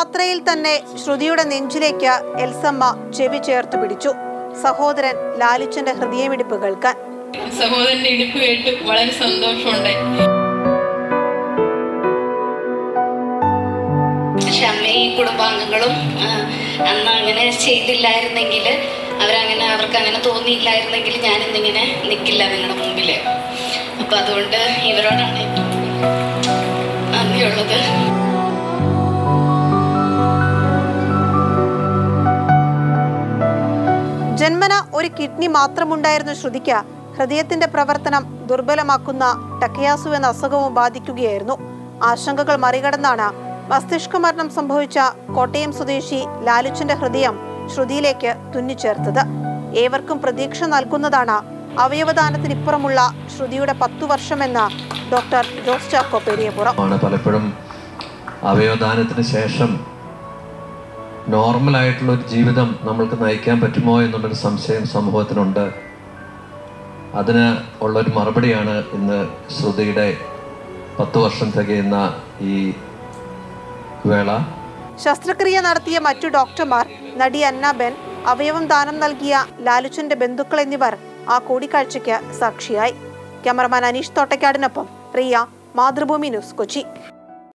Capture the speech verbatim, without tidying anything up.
യാത്രയിൽ തന്നെ ശ്രുതിയുടെ നെഞ്ചിലേക്ക് എൽസമ്മ ചെവി ചേർത്ത് പിടിച്ചു. സഹോദരൻ ലാലുച്ചന്റെ ഹൃദയമിടിപ്പ് കേൾക്കാൻ. സഹോദരന്റെ ഇടിപ്പ് കേട്ട് വളരെ സന്തോഷമുണ്ടായി. പക്ഷെ അമ്മയും കുടുംബാംഗങ്ങളും അന്ന് അങ്ങനെ ചെയ്തില്ലായിരുന്നെങ്കിൽ, അവരങ്ങനെ അവർക്ക് അങ്ങനെ തോന്നിയില്ലായിരുന്നെങ്കിൽ ഞാൻ ഇന്നിങ്ങനെ നിൽക്കില്ല നിങ്ങളുടെ മുമ്പിൽ. അപ്പം അതുകൊണ്ട് ഇവരോടാണ് ഏറ്റവും നന്ദിയുള്ളത്. ജന്മന ഒരു കിഡ്നി മാത്രമുണ്ടായിരുന്ന ശ്രുതിക്ക് ഹൃദയത്തിന്റെ പ്രവർത്തനം ദുർബലമാക്കുന്ന ടക്കയാസു എന്ന അസുഖവും ബാധിക്കുകയായിരുന്നു. ആശങ്കകൾ മറികടന്നാണ് മസ്തിഷ്ക മരണം സംഭവിച്ച കോട്ടയം സ്വദേശി ലാലുച്ചന്റെ ഹൃദയം ശ്രുതിയിലേക്ക് തുന്നിച്ചേർത്തത്. ഏവർക്കും പ്രതീക്ഷ നൽകുന്നതാണ് അവയവദാനത്തിനിപ്പുറമുള്ള ശ്രുതിയുടെ പത്തു വർഷമെന്ന ഡോക്ടർ ജോസ് ചാക്കോ പെരിയപുറം. പലപ്പോഴും അവയവദാനത്തിന് ശേഷം നോർമലായിട്ടുള്ള ഒരു ജീവിതം നമ്മൾക്ക് നയിക്കാൻ പറ്റുമോ എന്നുള്ളൊരു സംശയം സമൂഹത്തിനുണ്ട്. അതിന് ഉള്ളൊരു മറുപടിയാണ് ഇന്ന് ശ്രുതിയുടെ പത്തു വർഷം തികയുന്ന ഈ വേള. ശസ്ത്രക്രിയ നടത്തിയ മറ്റു ഡോക്ടർമാർ, നടി അന്നാബെൻ, അവയവം ദാനം നൽകിയ ലാലുച്ചന്റെ ബന്ധുക്കൾ എന്നിവർ ആ കൂടിക്കാഴ്ചയ്ക്ക് സാക്ഷിയായി. ക്യാമറമാൻ അനീഷ് തോട്ടക്കാടിനൊപ്പം റിയ, മാതൃഭൂമി ന്യൂസ്, കൊച്ചി.